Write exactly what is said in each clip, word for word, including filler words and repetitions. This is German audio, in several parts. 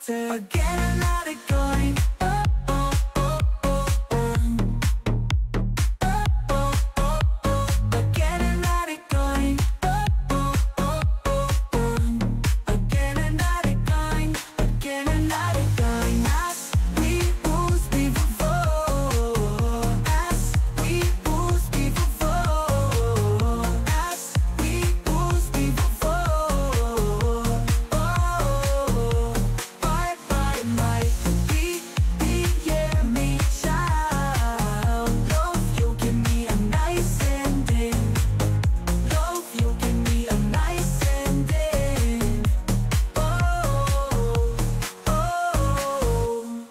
connected again and not going. Oh, oh, oh, oh, oh. Oh, oh, oh, oh. Again and not going. Oh, oh, oh, oh, oh. Again and not going. Again and not going. As we was before. As we was before. As we was before. Oh, bye bye my be be yeah me child. Love you give me a nice ending. Love you give me a nice ending. Oh, oh.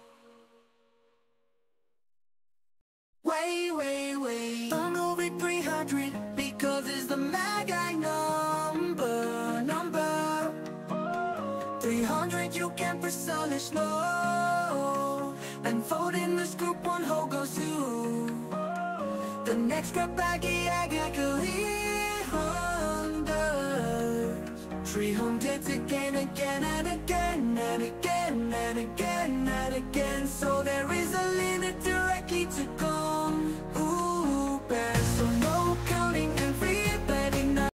Way, way, way. I'm over three hundred because it's the mega number, number. three hundred you can personally slow. And fold in this group one whole goes to the next grab baggy three hundred. three hundred again, again and again and again and again and again. So there is a limit directly to come. Ooh, bad, so no counting everybody now.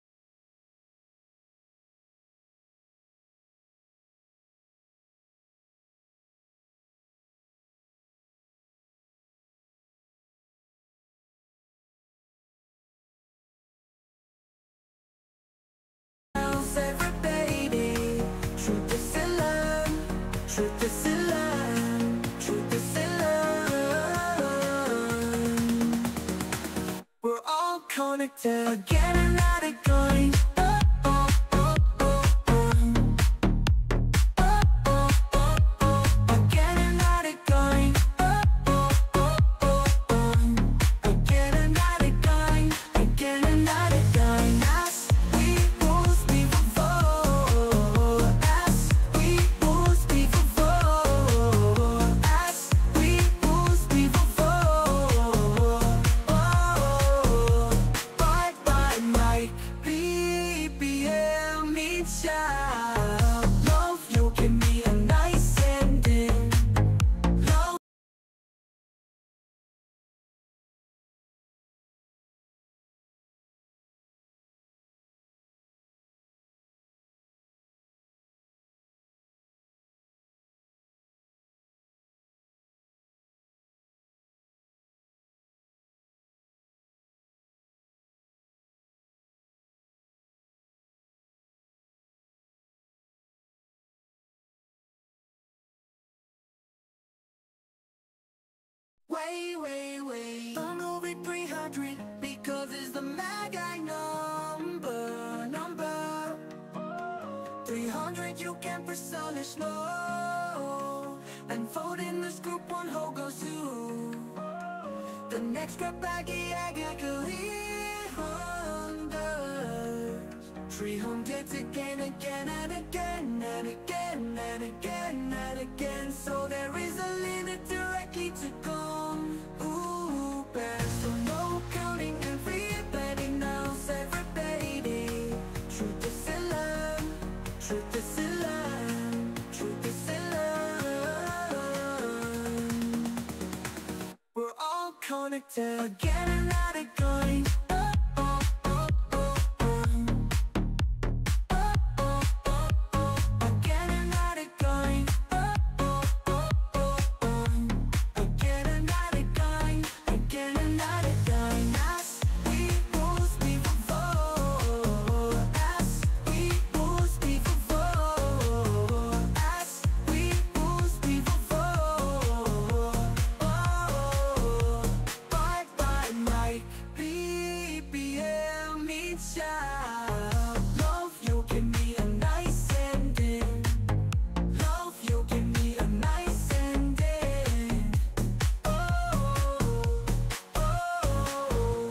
Every baby, truth is in love, truth is in love, truth is in love. We're all connected again and not going. Oh, oh, oh, oh, oh. Oh, oh, oh, oh. Again and not going. Oh, oh, oh, oh, oh. Again and not going. Again and not going. As we was before. As we was before. As we was before. Oh, bye bye my B B M me child. Love you give me a nice ending. Love. Way, way, way. I'm over three hundred because it's the mega number, number. three hundred you can personally slow. And fold in this group one whole goes to the next grab baggy three hundred. three hundred again, again and again and again and again and again. So there is a limit directly to come. Ooh, bad, so no counting everybody knows every baby. Truth is in love, truth is in love, truth is in love. We're all connected again and not going. Oh, oh, oh, oh, oh. Oh, oh, oh, oh. Again and not going. Oh, oh, oh, oh, oh. Again and not going. Again and not going. As we was before. As we was before. As we was before. Oh, bye bye Mike B B M me child. Love you give me a nice ending. Love you give me a nice ending. Oh, oh.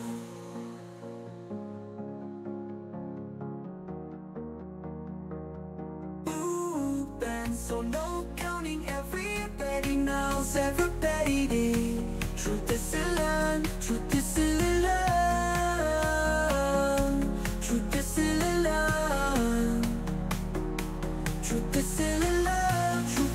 Ooh, Ben, so no counting everybody knows everybody. Truth is in love, truth is in love, truth is in love, truth is in love, truth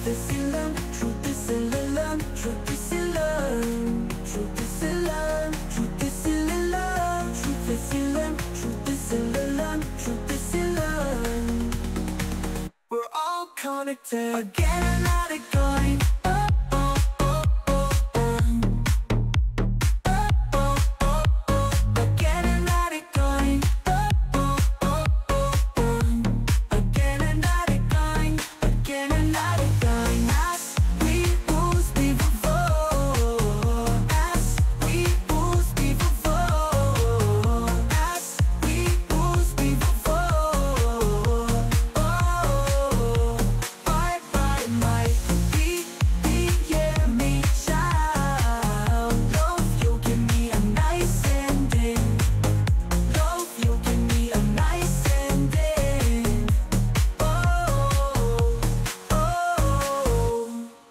connected again and out again. Oh, oh, oh, oh, oh. Oh, oh, oh, oh. Again and out again. Oh, oh, oh, oh, oh. Again and out again. Again and out again. As we was before. As we was before. As we was before. Oh, bye bye my be be yeah me child. Love you give me a nice ending. Love you give me a nice ending. Oh, oh.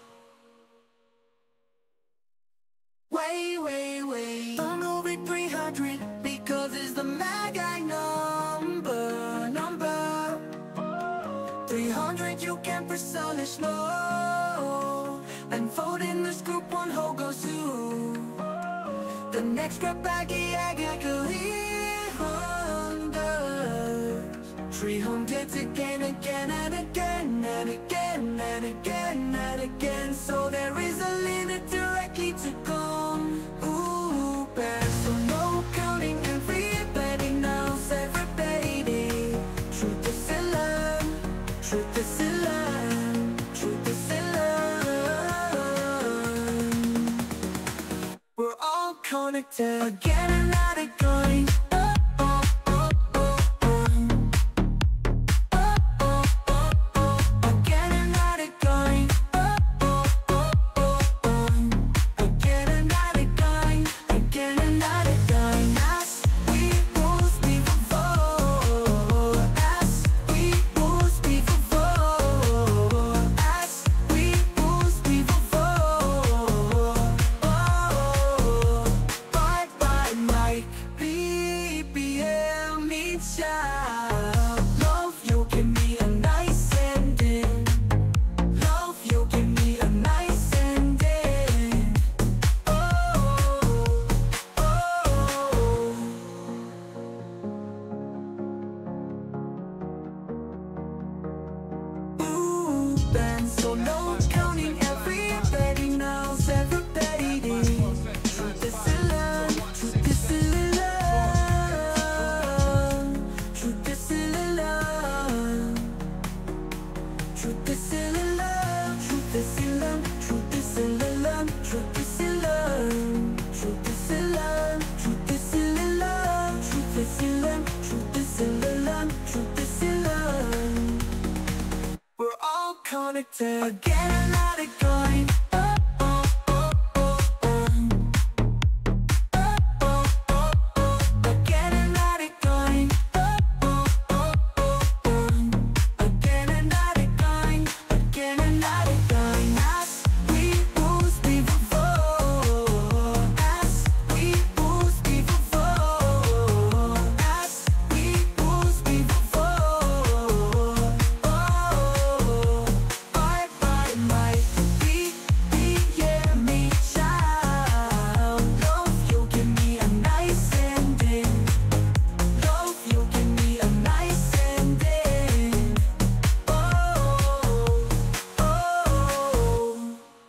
Way, way, way. I'm over three hundred because it's the mag I number, number. three hundred you can press on the slow. And fold in this group one whole goes to the next grab baggy I get three hundred. three hundred again, again and again and again and again and again. So there is a limit directly to come. Ooh, bad. So no counting every betting now, every baby. Truth is in love, truth is in love, truth is in love. We're all connected again and not again. Oh, oh, oh, oh, oh. Oh, oh, oh, oh. Again and not again. Oh, oh, oh, oh, oh. Again and not again. Again and not again. As we was before. As we was before. As we was before. Oh, bye bye Mike. B B M me child. Love you give me a nice ending. Love you give me a nice ending. Oh, oh. Ooh, been so low, counting every betting now, every betting. Truth is in love, truth is in love, truth is in love, truth is in love, truth is in love, truth is in love, truth is in love, truth is in love, truth is in love, truth is in love, truth is in love, truth is in love. We're all connected again and not again. Oh, oh, oh, oh, oh. Oh, oh, oh, oh. Again and not again. Oh, oh, oh, oh, oh. Again and not again. Again and not again. As we was before. As we was before. As we was before. Oh, bye bye my be be yeah me child. Love you give me a nice ending. Love you give me a nice ending. Oh, oh.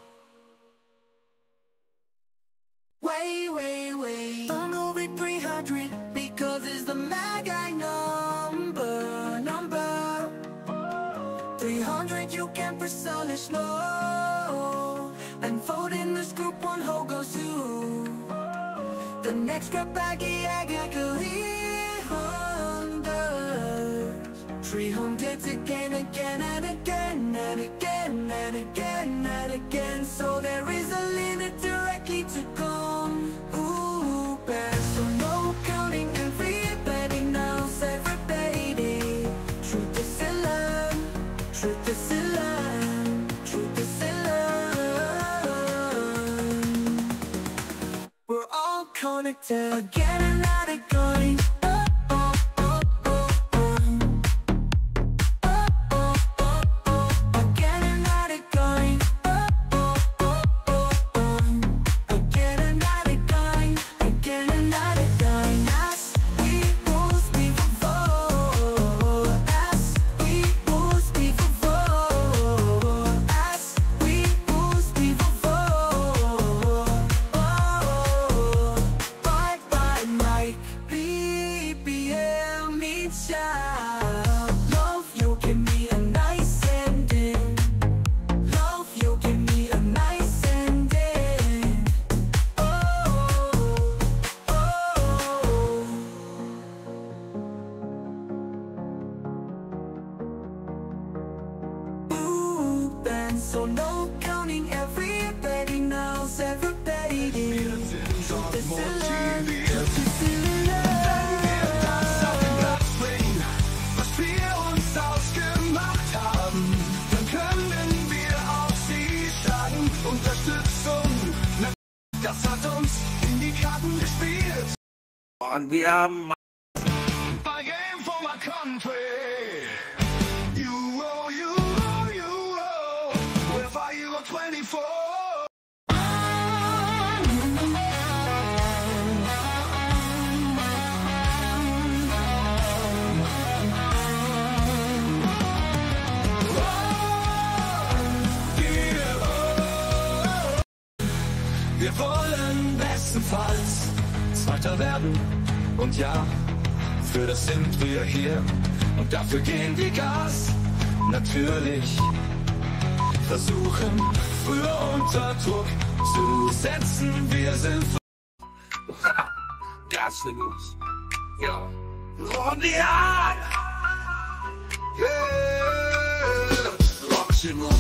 Way, way, way. I'm over three hundred because it's the mag I number, number. three hundred you can press on the slow. And fold in this group one whole goes to the next grab baggy I get three hundred. three hundred again, again and again and again and again and again. So there is a limit directly to come. Ooh, bad. So no counting every betting now, every baby. Truth is in love, truth is in love, truth is in love. We're all connected again and not again. Oh, oh, oh, oh, oh. Oh, oh, oh, oh. Again and not again. Oh, oh, oh, oh, oh. Again and not again. Again and not again. As we was before. As we was before. no, no counting everybody knows everybody Wir is. sind dort This is love, motiviert. this is Wenn wir das auf den love. Platz bringen, was wir uns ausgemacht haben, dann können wir auf sie schlagen. Unterstützung, na, das hat uns in die Karten gespielt. Und wir haben I aim for my country. You owe, you owe, you owe. We'll fight you on twenty-four. Wir wollen bestenfalls Zweiter werden. Und ja, für das sind wir hier. Und dafür gehen wir Gas. Natürlich versuchen, früher unter Druck zu setzen. Wir sind Gassenus. Ja. Und ja! Yeah! Roximum.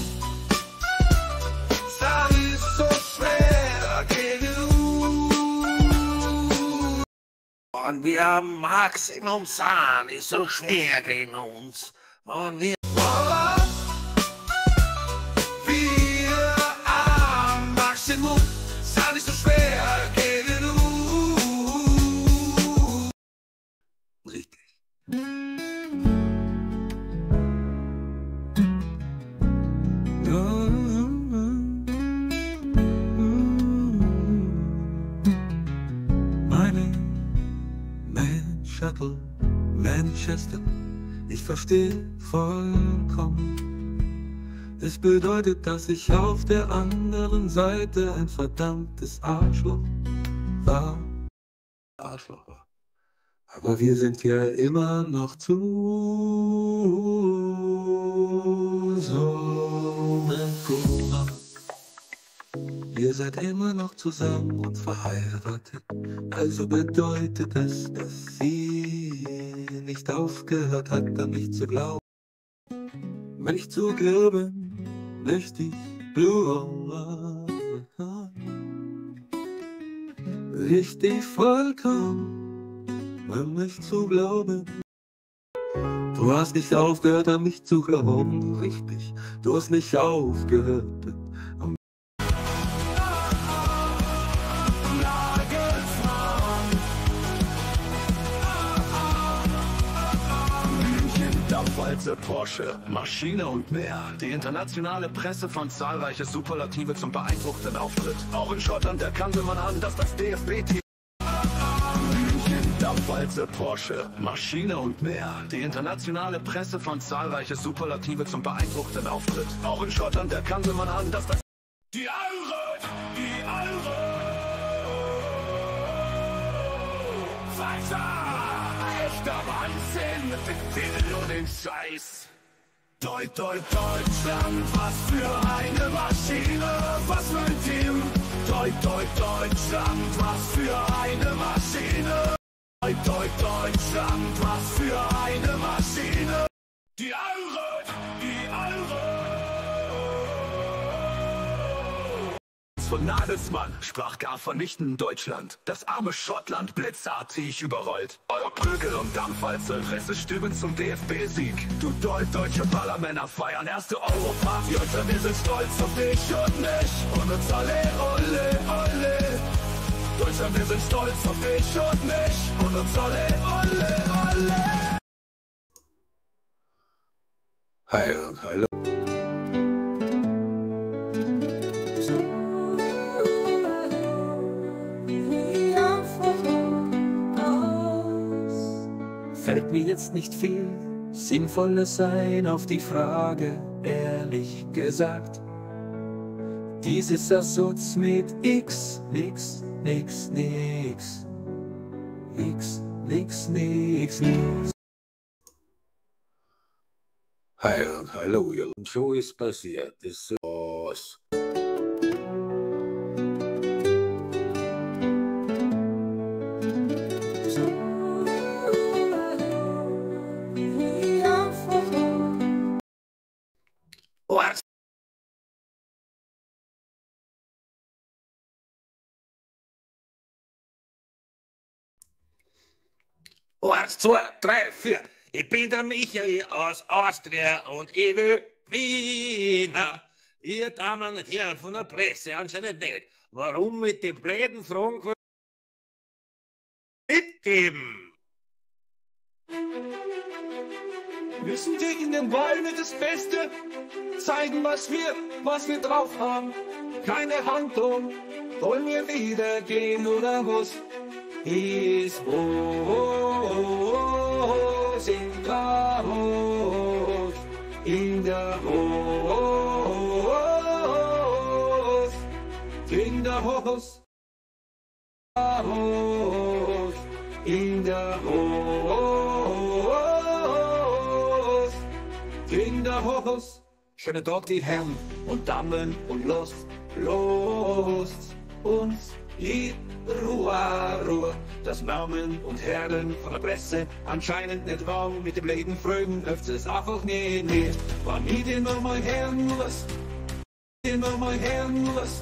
Das ist so schwer genug. Und wir haben Maximum Zahn, ist so schwer gegen uns. Und wir Wir am Maximum Zahn ist so schwer genug. Richtig. Meine Man Shuttle, Manchester, ich verstehe vollkommen. Es bedeutet, dass ich auf der anderen Seite ein verdammtes Arschloch war. Arschloch war. Aber wir sind ja immer noch zu so cool. Ihr seid immer noch zusammen und verheiratet. Also bedeutet es, dass sie nicht aufgehört hat, an mich zu glauben. Wenn ich zugeben, richtig blue, richtig vollkommen, an mich zu glauben. Du hast nicht aufgehört, an mich zu glauben, richtig. Du hast nicht aufgehört, an Dampfwalze, Porsche, Maschine und mehr. Die internationale Presse fand zahlreiche Superlative zum beeindruckenden Auftritt. Auch in Schottland erkannte man an, dass das D F B-Team Dampfwalze, Porsche, Maschine und mehr. Die internationale Presse fand zahlreiche Superlative zum beeindruckenden Auftritt. Auch in Schottland erkannte man an, dass das Die Eure, die Eure Weiter! Echter Wahnsinn, bitte nur den Scheiß. Deut, Deut, Deutschland, was für eine Maschine, was für ein Team. Deut, Deut, Deutschland, was für eine Maschine. Deut, Deut, Deutschland, was für eine Maschine. Die Eure, die Eure. Von Nagelsmann sprach gar vernichtend Deutschland. Das arme Schottland blitzartig überrollt. Eure Prügel und Dampfwalze, Pressestimmen zum D F B-Sieg. Du Deut deutsche Ballermänner feiern erste Europarty. Deutschland, wir sind stolz auf dich und mich. Und uns alle, ole, ole. Deutschland, wir sind stolz auf dich und mich. Und uns alle, ole, ole. Hallo, hallo. Fällt mir jetzt nicht viel Sinnvolles ein auf die Frage, ehrlich gesagt. Dieses Assuz mit X, nix, nix, nix. Nix, nix, nix, nix. Hallo, hallo, ihr Show ist passiert, ist los. What? Eins, zwei, drei, vier. Ich bin der Michael aus Austria und ich will Wiener. Ihr Damen und Herren von der Presse anscheinend nicht. Warum mit den blöden Fragen mitgeben? Wir sind gegen den Ball mit das Beste. Zeigen, was wir, was wir drauf haben. Keine Handlung. Wollen wir wieder gehen oder was? Ist Rose in der Hose, in der Hose, in der Hose, in der Hose, in der Hose. Schöne Tag, die Herren und Damen und los, los uns in Ruhe, Ruhe. Das Damen und Herren von der Presse anscheinend nicht warm mit dem Leben Frögen, läuft es einfach nie, nie. War nie den wir mal Herren was, den wir mal Herren was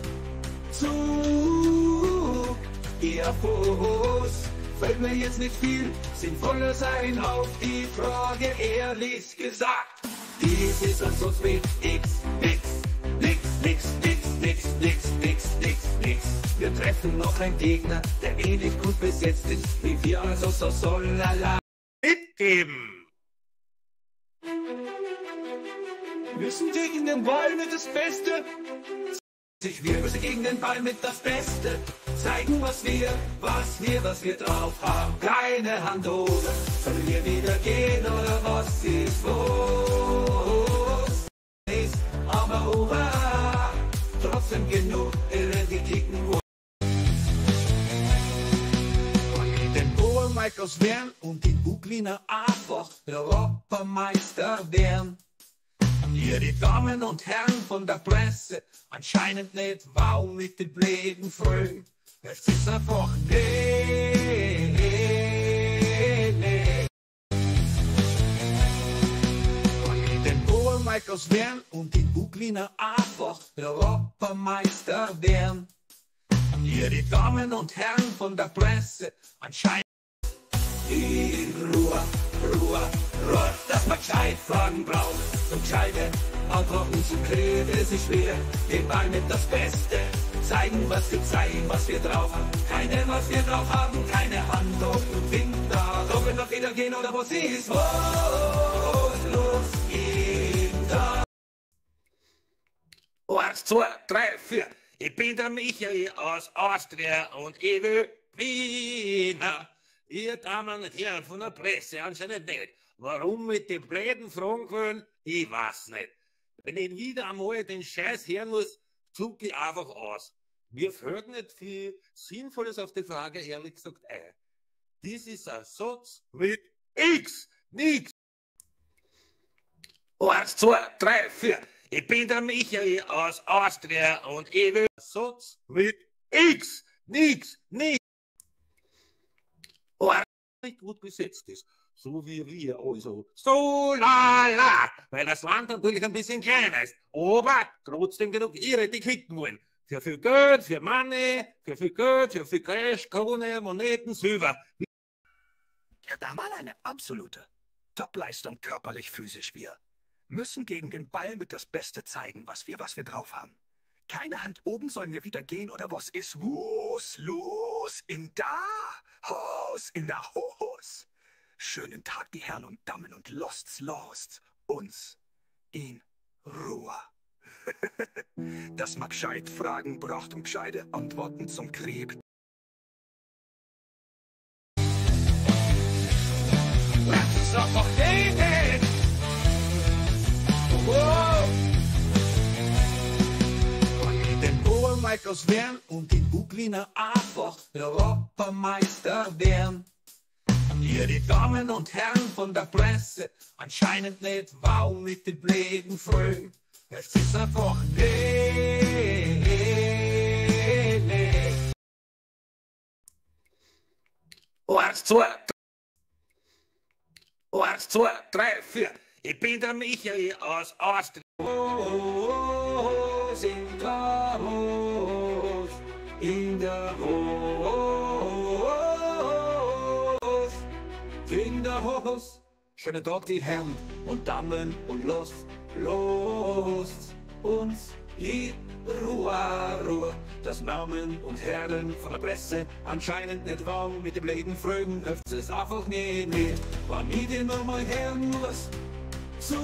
zu ihr Fuß. Fällt mir jetzt nicht viel sinnvoller sein auf die Frage, ehrlich gesagt. Dies ist ein Sonst mit X, X, nix, nix, nix, nix, nix, nix, nix, nix. Wir treffen noch einen Gegner, der ähnlich gut besetzt ist wie wir, also so soll lala Mitgeben. Wir sind gegen den Ball mit das Beste. Wir müssen gegen den Ball mit das Beste. Zeigen, was wir, was wir, was wir drauf haben. Keine Hand oder sollen wir wieder gehen oder was ist los? Ist aber hurra, trotzdem genug, irre die kicken wollen. Den Obermichaels werden und den Bugliner einfach Europameister werden. Ihr die Damen und Herren von der Presse anscheinend nicht wow mit den bläden Fröhen. Es ist einfach nee, nee, nee. Den Obermichaels werden und den Bugliner einfach Europameister werden. Ihr die Damen und Herren von der Presse anscheinend in Ruhe, Ruhe, Ruhe, dass man gescheit Fragen braucht. Und gescheite Antworten zu kriegen ist nicht schwer. Den Ball mit das Beste. Zeigen, was wir zeigen, was wir drauf haben. Keine, was wir drauf haben, keine Hand auf und Wind da. Doch wenn wir wieder gehen oder was ist, los, los, in da. Eins, zwei, drei, vier. Ich bin der Michael aus Austria und ich will Wiener. Ihr Damen und Herren von der Presse anscheinend nicht. Warum mit den blöden Fragen wollen, ich weiß nicht. Wenn ich wieder einmal den Scheiß hören muss, zucke ich einfach aus. Mir fällt nicht viel Sinnvolles auf die Frage ehrlich gesagt ein. Dies ist ein Satz mit X, nix. Eins, zwei, drei, vier. Ich bin der Michael aus Austria und ich will einen Satz mit X, nix, nix. Eins, nicht gut besetzt ist. So wie wir, also so lala, weil das Land natürlich ein bisschen kleiner ist, aber trotzdem genug ihre, die kicken wollen. Für viel Geld, für Money, für viel Geld, für viel Cash, Krone, Moneten, Silber. Ja, da mal eine absolute Topleistung körperlich, physisch. Wir müssen gegen den Ball mit das Beste zeigen, was wir, was wir drauf haben. Keine Hand oben, sollen wir wieder gehen oder was ist los, los, in da, Hos, in der Hos. Schönen Tag, die Herren und Damen und Losts, Losts, uns in Ruhe. Das mag gescheit Fragen braucht und gescheite Antworten zum Krieg. Let's einfach reden. Wow. Den Obermichaels werden und den Bugliner einfach Europameister werden. Ihr die Damen und Herren von der Presse anscheinend nicht wow mit den bläden Fröhen. Es ist einfach nee, nee, nee. Eins, zwei, eins, zwei, drei, vier. Ich bin der Michael aus Austria. Oh, in der Hose, in der Hose, Kinderhochhaus, schöne dort die Herren und Damen und los, los uns die Ruhe, Ruhe, das Namen und Herren von der Presse anscheinend nicht warm mit dem Leben frögen, öfft es einfach nicht mehr, war nie den mal Herren muss zu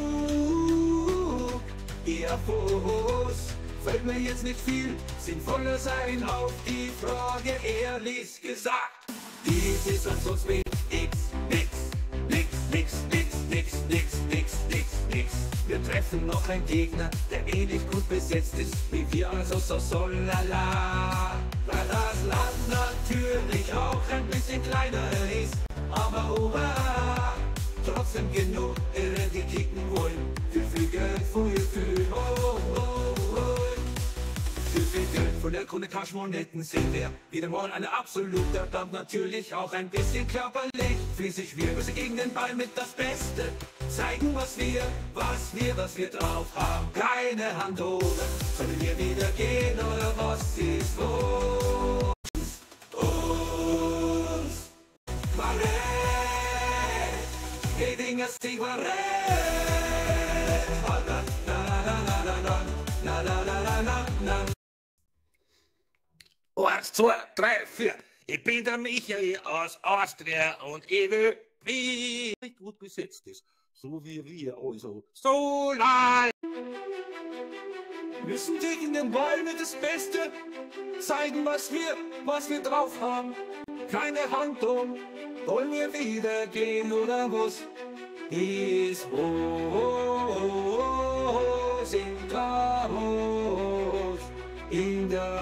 ihr Fuß. Fällt mir jetzt nicht viel sinnvoller sein auf die Frage, ehrlich gesagt. Dies ist uns uns mit nix, nix, nix, nix, nix, nix, nix, nix, nix, nix. Wir treffen noch einen Gegner, der ähnlich gut besetzt ist wie wir, also so soll lala. Weil das Land natürlich auch ein bisschen kleiner ist, aber hurra, trotzdem genug, irre die kicken wollen. Viel, viel Geld, viel, viel, oh, oh, oh. Viel, viel Geld von der Krone Taschenmonetten sind wir wieder mal eine absolute, bleibt natürlich auch ein bisschen körperlich fließig. Wir müssen gegen den Ball mit das Beste zeigen, was wir, was wir, was wir drauf haben. Keine Hand oben, sollen wir wieder gehen oder was ist los? Uns Barret, Hedinger Zigarette. Na na na na na na na na na na. Eins, zwei, drei, vier. Ich bin der Michael aus Austria und ich will, wie nicht gut besetzt ist, so wie wir also. So leid. Müssen gegen den Ball mit das Beste zeigen, was wir, was wir drauf haben. Keine Hand um, wollen wir wieder gehen oder was ist los in der Hose, in der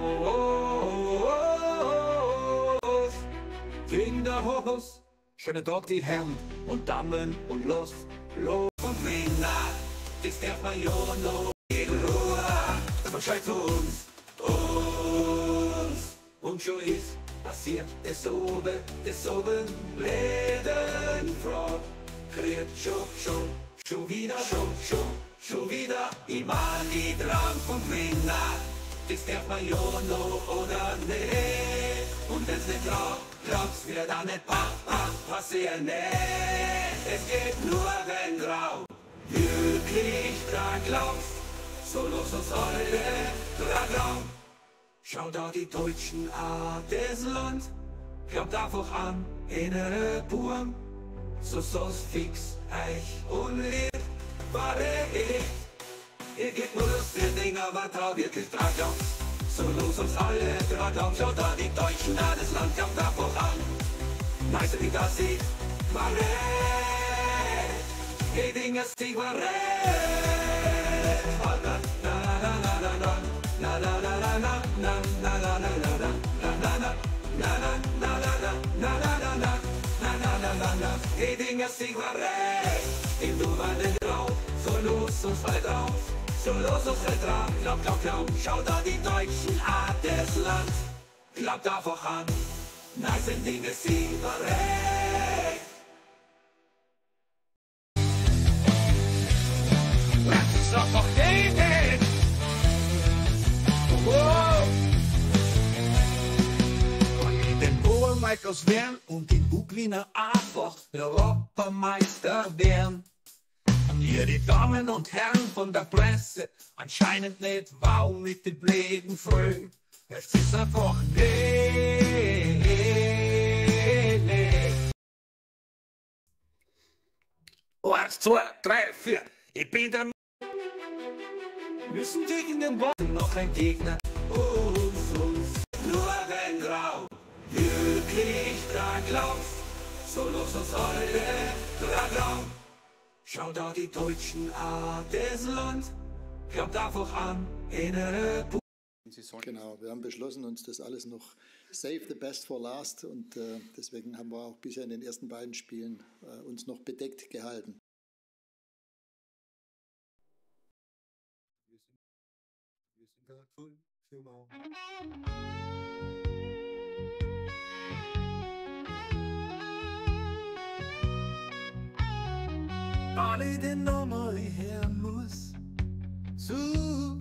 Hose, in der Hose. Schöne dort die Herren und Damen und los, los und Männer, ist der Major in Ruhe, das Bescheid zu uns, uns. Und schon ist passiert, das oben, das oben, Läden, Frau, kriegt schon, schon, schon wieder, schon, schon, schon wieder, ich mal die Drang von Männer, ist der Major noch oder nee, und wenn's nicht glaubt, glaubt's wird dann nicht pa, pa, passieren, nee, es geht nur, wenn drauf wirklich dran glaubst, so los uns alle dran glauben. Schau da die Deutschen an, das Land, glaubt einfach an, innere Burm, so so's fix, eich und lieb, war ich. Ihr geht nur das Ding, aber da wirklich dran glaubt, so los uns alle dran glauben. Schau da die Deutschen an, das Land, glaubt einfach an, nice wie das sieht, war ich. Hey, Dinger, Zigarette, na na na na na na na na na na na na na na na na na. Hey, Dinger, Zigarette, im dubernden Rauch, so los uns bald auf, so los uns halt dran, glaub, glaub, glaub, schau da die Deutschen an, das Land, glaubt einfach an, nice Dinger, Zigarette. Lass uns doch noch reden! Wow! Und den Obermichaels werden und den Ukrainer einfach Europameister werden. Ihr die Damen und Herren von der Presse anscheinend nicht wow mit den Bläden voll. Es ist einfach nee, nee. Eins, zwei, drei, vier. Ich bin der Müssen gegen den Ball noch ein Gegner, uns, uns, nur wenn grau, wirklich dran glaubst, so los uns alle dran glauben. Schau da die Deutschen an, das Land, glaubt einfach an, innere Bu Genau, wir haben beschlossen, uns das alles noch save the best for last und äh, deswegen haben wir auch bisher in den ersten beiden Spielen äh, uns noch bedeckt gehalten. Alle den Nummer her muss zu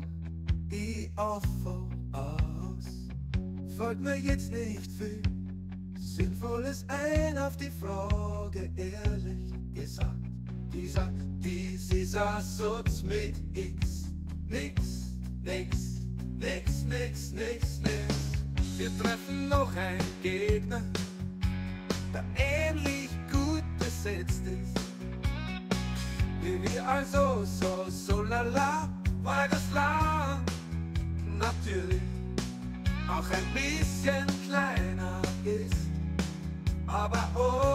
die Aufbau aus. Folgt mir jetzt nicht viel Sinnvolles ein auf die Frage ehrlich gesagt. Die sagt, die sie saß uns mit X. Nix, nix, nix, nix, nix, nix. Wir treffen noch einen Gegner, der ähnlich gut besetzt ist. Wie wir also, so, so lala, weil das Land natürlich auch ein bisschen kleiner ist. Aber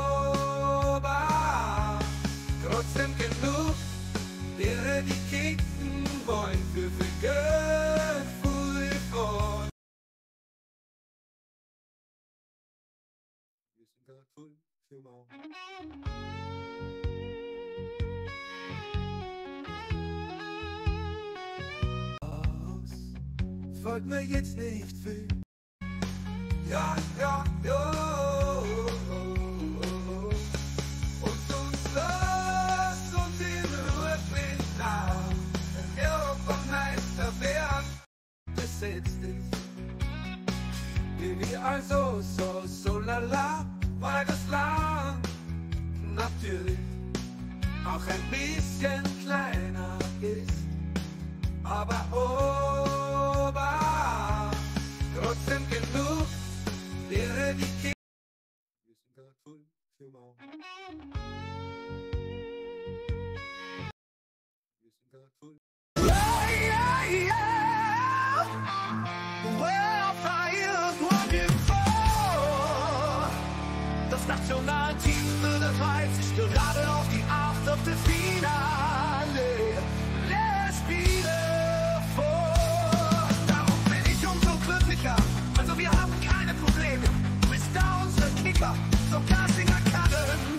ober, trotzdem genug, wäre die kicken wollen für viel Gefühl von. Wir sind grad voll für Mau. Folgt mir jetzt nicht viel. Ja, ja, ja. Und uns lasst uns in Ruhe finden nach. Der Europameister werden besetzt ist. Wie wir also, so, so lala, weil das Land natürlich auch ein bisschen kleiner ist. Aber ober, trotzdem genug, wäre die Kinder. Wir sind grad voll für Mau. Wir sind grad voll. Yeah, yeah, yeah. Where fire's looking for. Das Nationalteam bereitet sich gerade auf die achte Finale. Les Spiele. Also wir haben keine Probleme, bis da unsere Kicker sogar singen können.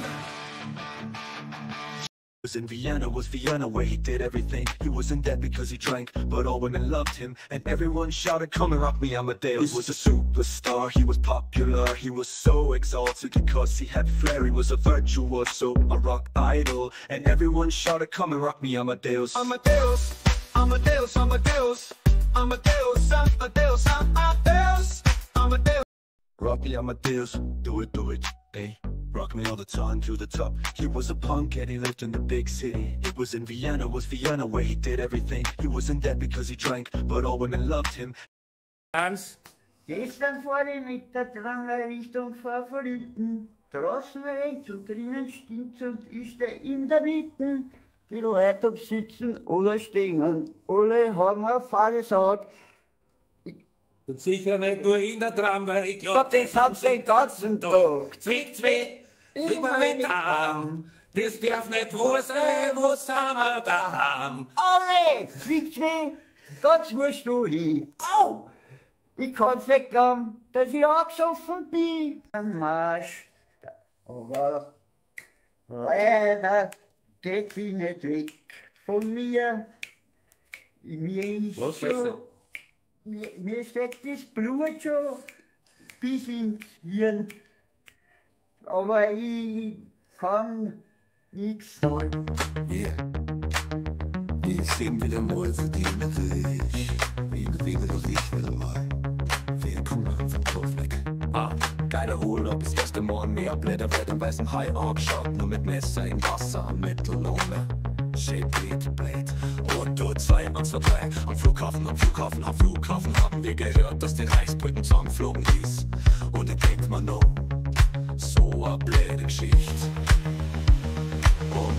Was in Vienna was Vienna where he did everything. He wasn't dead because he drank, but all women loved him. And everyone shouted, come and rock me, Amadeus. He was a superstar, he was popular. He was so exalted because he had flair. He was a virtuoso, a rock idol. And everyone shouted, come and rock me, Amadeus. Amadeus, Amadeus, Amadeus. Amadeus, Amadeus, Amadeus, Amadeus. Rock me, Amadeus, do it, do it, hey. Rock me all the time to the top. He was a punk and he lived in the big city. It was in Vienna, was Vienna where he did everything. He wasn't dead because he drank, but all women loved him. Hans, Gestern fahre ich mit der Tramway Richtung Favoriten. Draußen rechts und drinnen stinkt's und ist er in der Mitte. Die Leute ob sitzen oder stehen. Alle haben eine Fahrrad. und sicher nicht nur in der Tramway. Ich Ja, glaub, das haben sie den ganzen Tag. Zwick, zwick, immer mit Arm. Das darf nicht wahr sein, was haben wir daheim? Alle, Zwick-Zwick, das musst du hin. Au! Ich kann's nicht glauben, dass ich angesoffen bin. Ein Marsch. Aber leider geht ich nicht weg von mir. Mir ist Was schon, ist mir, mir steckt das Blut schon bis ins Hirn. Aber ich kann nichts sagen. Yeah. Ich sing wieder mal für die Musik. Wie bewegen du dich wieder mal? Wir kommen vom Kopf weg. Ah, geiler Urlaub, das erste Mal mehr Blätter werden weißen Hai angeschaut. Nur mit Messer im Wasser am Mittellohne. Shit, Beat, Blade. Und du zwei, und zwei, drei. Am Flughafen, am Flughafen, am Flughafen haben wir gehört, dass die Reichsbrücken zusammengeflogen ist. Und ich denk mir noch, so a blöde Geschichte. Und,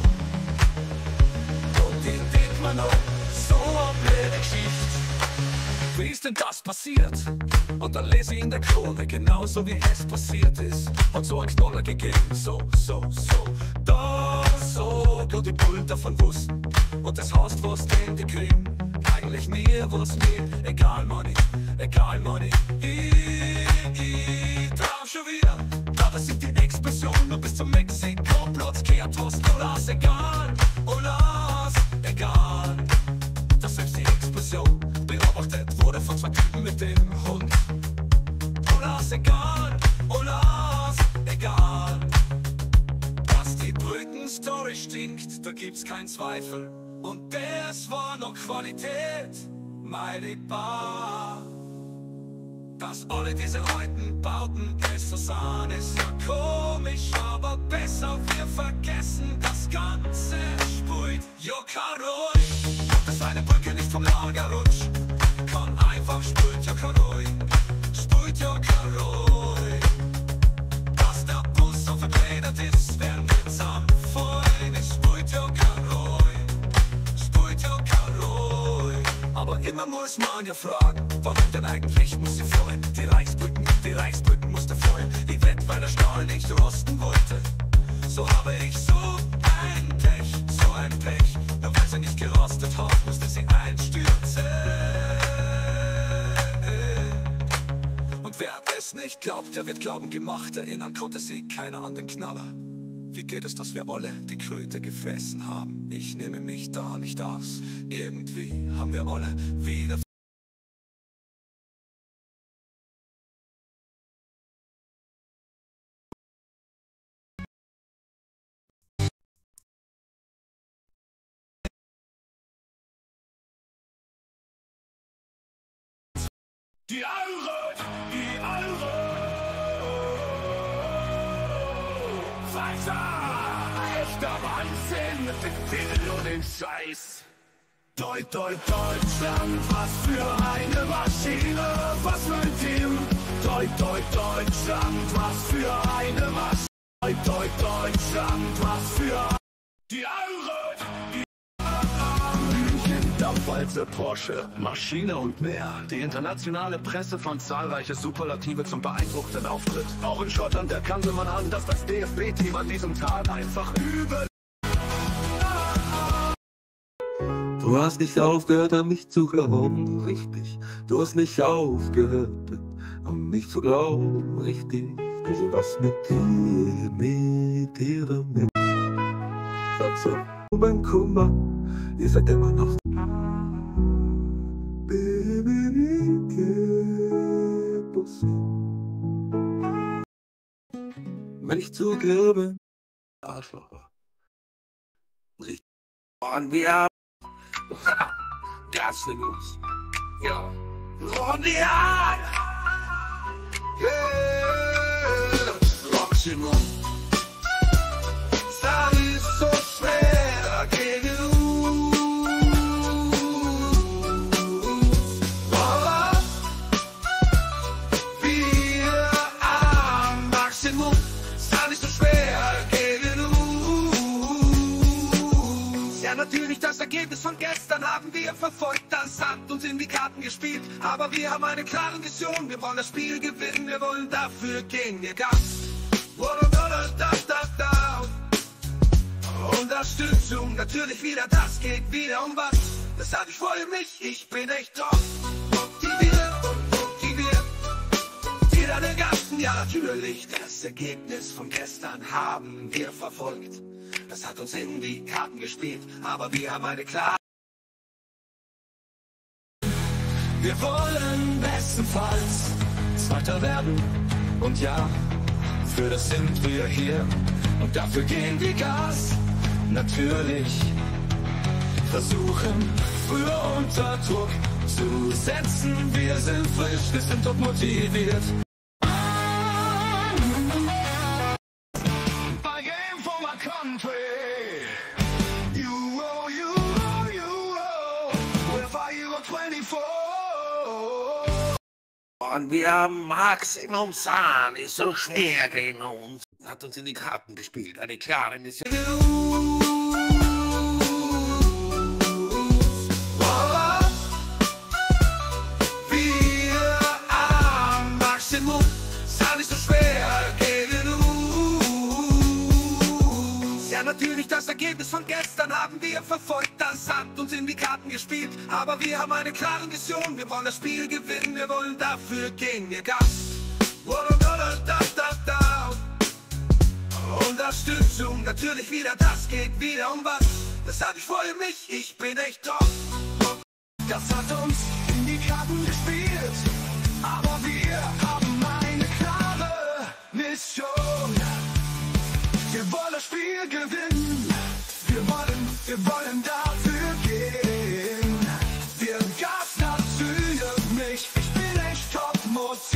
und ich denk mir noch, so a blöde Geschichte. Wie ist denn das passiert? Und dann lese ich in der Chronik, genauso wie es passiert ist. Hat so ein Knoller gegeben, so, so, so. Da, so, und die Bullen davon wussten. Und das heißt, was denn die Krim? Eigentlich mir, was mir, egal, Money, egal, Money. Ich, ich trau schon wieder. Aber sind die Explosionen nur bis zum Mexiko-Platz kehrt, was Dollars, egal, Dollars, egal. Dass selbst die Explosion beobachtet wurde von zwei Typen mit dem Hund. Dollars, egal, Dollars, egal. Dass die Brückenstory stinkt, da gibt's keinen Zweifel. Und das war noch Qualität, meine Bar. Dass alle diese alten Bauten besser sahen, ist ja komisch, aber besser, wir vergessen das Ganze. Spult Jokaroi, dass eine Brücke nicht vom Lager rutscht. Kann einfach spult Jokaroi, spult Jokaroi. Dass der Bus so verblädert ist, werden wir zusammen freuen. Spult Jokaroi, spult Jokaroi. Aber immer muss man ja fragen, warum denn eigentlich muss sie freuen? Die Reichsbrücken, die Reichsbrücken musste freuen. Die Wett, weil der Stahl nicht rosten wollte. So habe ich so ein Pech, so ein Pech. Nur weil sie nicht gerostet hat, musste sie einstürzen. Und wer es nicht glaubt, der wird glauben gemacht. Erinnern konnte sie keiner an den Knaller. Wie geht es, dass wir alle die Kröte gefressen haben? Ich nehme mich da nicht aus. Irgendwie haben wir alle wieder Die Eure, die Eure. Weiter! Echter Wahnsinn mit dem Titel und dem Scheiß. Deut, Deut, Deutschland, was für eine Maschine, was für ein Team. Deut, Deut, Deutschland, was für eine Maschine. Deut, Deut, Deutschland, was für die Eure, die Dampfwalze, Porsche, Maschine und mehr. Die internationale Presse fand zahlreiche Superlative zum beeindruckenden Auftritt. Auch in Schottland erkannte man an, dass das D F B-Team an diesem Tag einfach übel. Du hast nicht aufgehört, an mich zu glauben, richtig. Du hast nicht aufgehört, an mich zu glauben, richtig. Also was mit dir, mit dir, mit dazu beim Kummer, ihr seid immer noch. Wenn ich zugebe, Arschloch. Richtig. Und wir das sind uns. Ja. Und ja. Yeah. Maximum. Das ist so schwer gegen uns. Aber wir am Maximum. Das ist so schwer gegen uns. Ja, natürlich das Ergebnis von gestern haben wir verfolgt. Das hat uns in die Karten gespielt. Aber wir haben eine klare Mission. Wir wollen das Spiel gewinnen. Wir wollen dafür gehen wir Gas. Unterstützung, natürlich wieder, das geht wieder um was. Deshalb ich freue mich, ich bin echt drauf. Motiviert und motiviert. Jeder der Ganzen, ja natürlich. Das Ergebnis von gestern haben wir verfolgt. Das hat uns in die Karten gespielt. Aber wir haben eine klare. Wir wollen bestenfalls Zweiter werden. Und ja, für das sind wir hier. Und dafür gehen wir Gas. Natürlich versuchen, früher unter Druck zu setzen. Wir sind frisch, wir sind top motiviert. I came for my country. You owe, you owe, you owe. Where are you at twenty-four? Und wir haben Maximum Zahn, ist so schwer gegen uns. Hat uns in die Karten gespielt, eine klare Mission. Wir am Maximum, Zahn ist so schwer gegen uns. Ja, natürlich das Ergebnis von gestern haben wir verfolgt. Das hat uns in die Karten gespielt. Aber wir haben eine klare Mission. Wir wollen das Spiel gewinnen. Wir wollen dafür gehen wir Gas. Unterstützung, natürlich wieder, das geht wieder um was. Deshalb ich freue mich, ich bin echt drauf. Das hat uns in die Karten gespielt. Aber wir haben eine klare Mission. Wir wollen das Spiel gewinnen. Wir wollen, wir wollen dafür gehen. Wir Gas natürlich, ich bin echt top motiviert.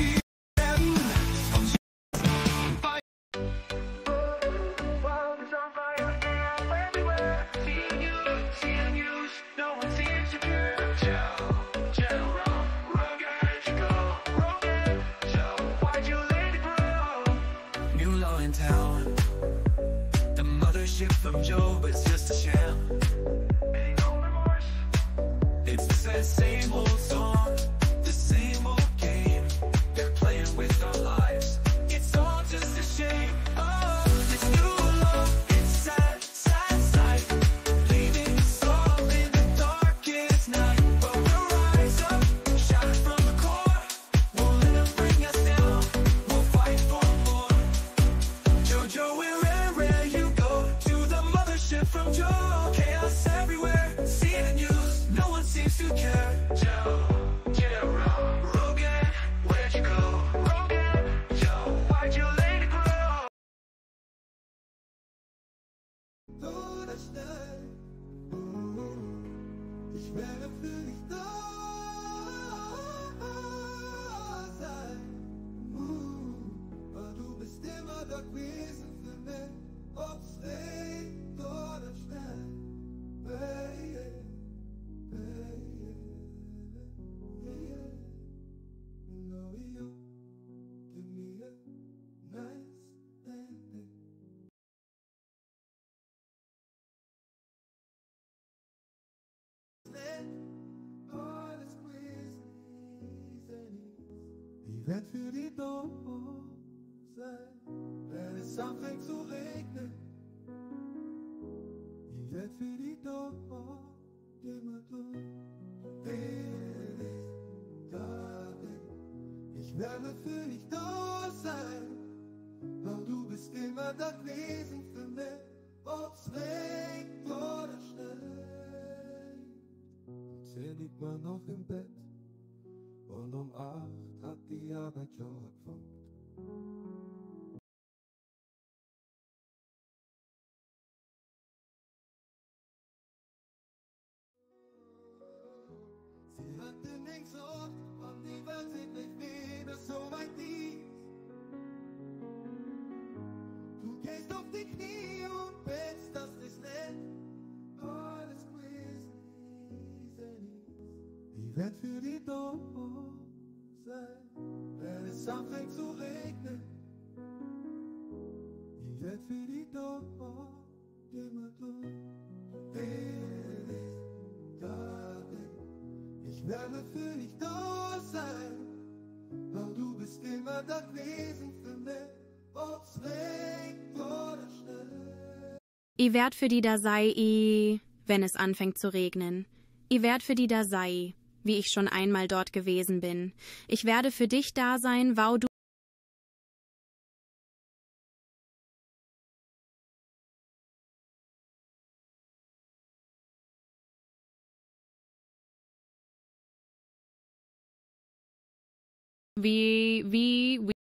da gewesen für mich, ob's regnet oder schneit. Baby, baby, yeah. Know you give me a nice ending. Alles gewesen, ich werd für die da sein, wenn es anfängt zu regnen. Ich werd für die da immer durch. Wenn ich da bin, ich werde für dich da sein, weil du bist immer da gewesen für mich, ob's regnet oder schneit. Zehn liegt man noch im Bett und um acht hat die Arbeit schon angefangen. Sie hat den links und und die Welt sieht nicht wieder so weit dies. Du gehst auf die Knie und betest, dass es nicht alles gewesen ist. Ich werd für die da sein, wenn es anfängt zu regnen. Ich werd für die da immer durch. Wenn ich da bin, ich werde für dich da sein, weil du bist immer da gewesen für mich, ob's regnet oder schneit. Ich werd für die da sei, i, wenn es anfängt zu regnen. Ich werd für die da sei, wie ich schon einmal dort gewesen bin. Ich werde für dich da sein, wau du wie, wie, wie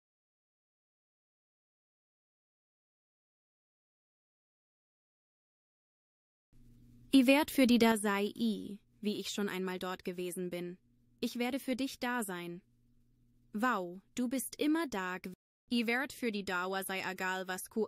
Ich werd für die da sei, i, wie ich schon einmal dort gewesen bin. Ich werde für dich da sein. Wow, du bist immer da. Ich werd für die Dauer sei egal was ku.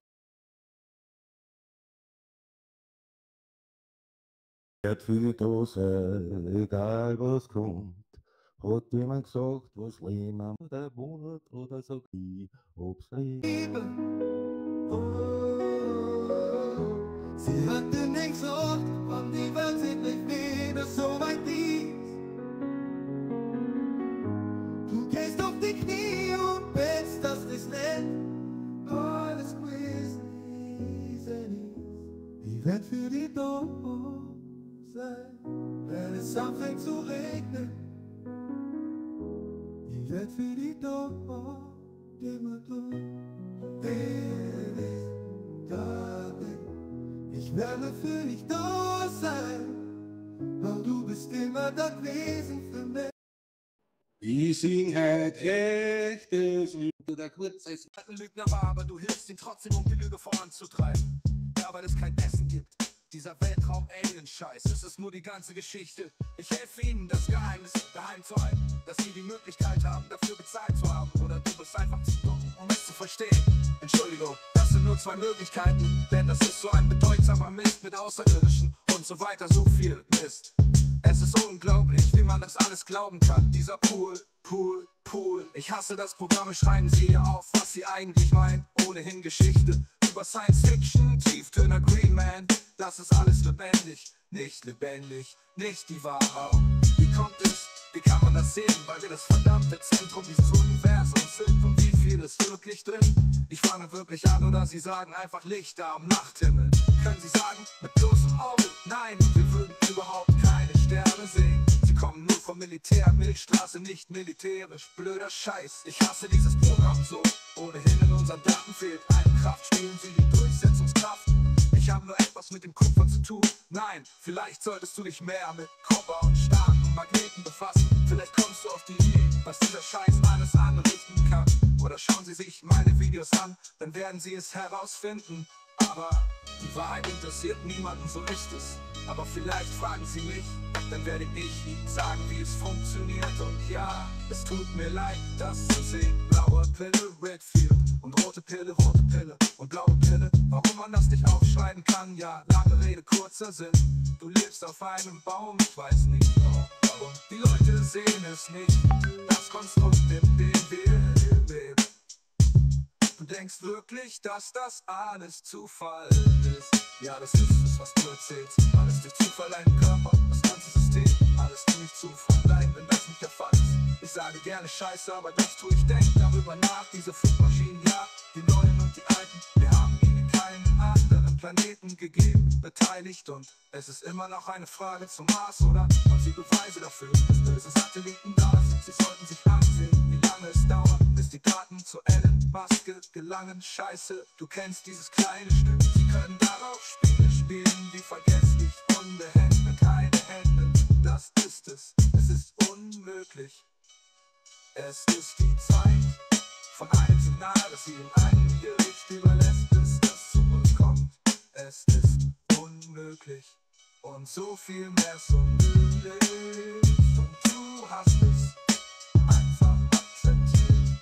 Ich werd für die Dose, egal was kommt. Hat jemand gesagt, was Leben am der Monat oder so wie, ob's Liebe. Oh, sie hat den nicht gesagt, und die Welt sieht nicht wieder so weit dies. Du gehst auf die Knie und betest, dass das nicht alles gewesen ist. Ich werd für die da sein, wenn es anfängt zu regnen. Ich werd für die da immer durch. Wenn ich da bin, ich werde für dich da sein, weil du bist immer da gewesen für mich. Ich sing halt echtes Lied. Der Kurz ist ein Lügner war, aber du hilfst ihn trotzdem, um die Lüge voranzutreiben. Ja, weil es kein Essen gibt. Dieser Weltraum-Alien-Scheiß, es ist nur die ganze Geschichte. Ich helfe ihnen, das Geheimnis geheim zu halten, dass sie die Möglichkeit haben, dafür bezahlt zu haben. Oder du bist einfach zu dumm, um es zu verstehen. Entschuldigung, das sind nur zwei Möglichkeiten, denn das ist so ein bedeutsamer Mist mit Außerirdischen und so weiter, so viel Mist. Es ist unglaublich, wie man das alles glauben kann. Dieser Pool, Pool, Pool. Ich hasse das Programme, schreiben sie hier auf, was sie eigentlich meinen. Ohnehin Geschichte über Science Fiction, Tieftöner Green Man. Das ist alles lebendig, nicht lebendig, nicht die Wahrheit. Wie kommt es, wie kann man das sehen? Weil wir das verdammte Zentrum dieses Universums sind. Und wie viel ist wirklich drin? Ich fange wirklich an, oder sie sagen einfach Lichter am Nachthimmel. Können sie sagen, mit bloßem Auge? Nein, wir würden überhaupt keine Sterne sehen. Sie kommen nur vom Militär, Milchstraße, nicht militärisch. Blöder Scheiß, ich hasse dieses Programm so. Ohnehin in unseren Daten fehlt eine Kraft, spielen sie die Durchsetzungskraft. Ich habe nur etwas mit dem Kupfer zu tun. Nein, vielleicht solltest du dich mehr mit Kupfer und starken Magneten befassen. Vielleicht kommst du auf die Idee, was dieser Scheiß alles anrichten kann. Oder schauen sie sich meine Videos an, dann werden sie es herausfinden. Aber die Wahrheit interessiert niemanden, so ist es. Aber vielleicht fragen sie mich, dann werde ich ihnen sagen, wie es funktioniert. Und ja, es tut mir leid, das zu sehen. Blaue Pille, Redfield und rote Pille, rote Pille und blaue Pille. Warum man das nicht aufschreiben kann, ja, lange Rede, kurzer Sinn. Du lebst auf einem Baum, ich weiß nicht warum. Die Leute sehen es nicht, das Konstrukt, in dem wir leben. Du denkst wirklich, dass das alles Zufall ist? Ja, das ist es, was du erzählst. Alles durch Zufall, dein Körper, das ganze System. Alles durch Zufall, nein, wenn das nicht der Fall ist. Ich sage gerne Scheiße, aber das tue ich, denk darüber nach. Diese Flugmaschinen, ja, die neuen und die alten. Wir haben ihnen keinen anderen Planeten gegeben, beteiligt. Und es ist immer noch eine Frage zum Mars, oder? Haben sie Beweise dafür, dass böse Satelliten da sind? Sie sollten sich ansehen, wie lange es dauert, bis die Daten zur Elon-Maske gelangen. Scheiße, du kennst dieses kleine Stück. Sie können darauf Spiele spielen, wie vergesslich unbehende, keine Hände. Das ist es, es ist unmöglich. Es ist die Zeit von einem Signal, das sie in ein Gericht überlässt, bis das zurückkommt. Es ist unmöglich und so viel mehr so unmöglich. Und du hast es einfach akzeptiert.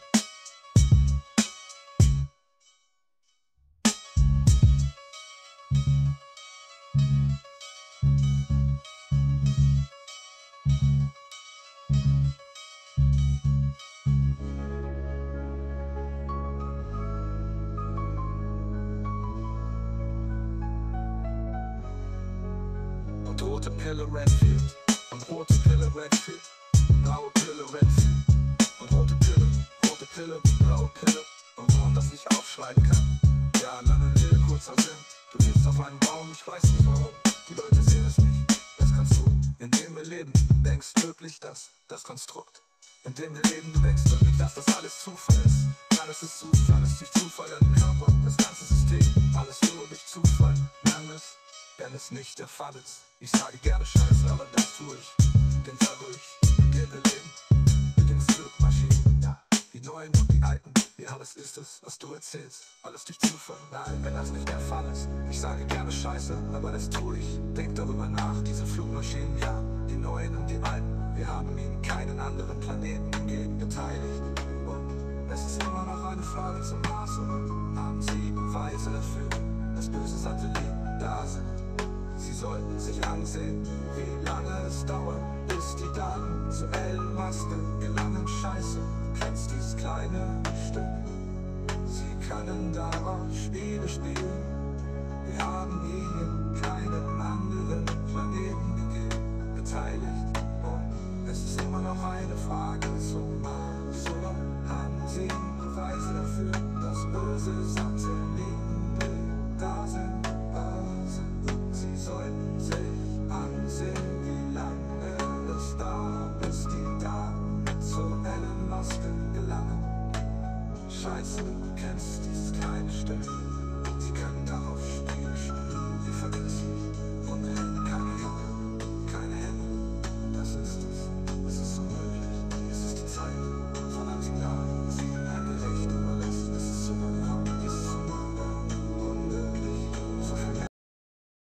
Und rote Pille, Redfield und rote Pille, Redfield, blaue Pille, Redfield und rote Pille, rote Pille, blaue Pille. Und warum das nicht aufschreiben kann? Ja, lange Rede, kurzer Sinn. Du lebst auf einem Baum, ich weiß nicht warum. Die Leute sehen es nicht, das kannst du, indem wir leben. Denkst wirklich, dass das Konstrukt, in dem wir leben, du denkst wirklich, dass das alles Zufall ist. Alles ist Zufall, alles durch Zufall, dein Körper, das ganze System, alles nur durch Zufall. Alles, wenn es nicht der Fall ist. Ich sage gerne Scheiße, aber das tue ich. Denn dadurch, in dem wir leben, mit den Flugmaschinen, ja, die neuen und die alten, wie alles ist es, was du erzählst. Alles durch Zufall, nein, wenn das nicht der Fall ist. Ich sage gerne Scheiße, aber das tue ich. Denk darüber nach, diese Flugmaschinen, ja, die neuen und die alten. Wir haben ihnen keinen anderen Planeten gegeben, beteiligt. Und es ist immer noch eine Frage zum Mars. Und haben sie Beweise dafür, dass böse Satelliten da sind? Sie sollten sich ansehen, wie lange es dauert, bis die Daten zur Elon-Maske gelangen. Scheiße, du kennst dieses kleine Stück. Sie können darauf Spiele spielen. Wir haben ihnen keine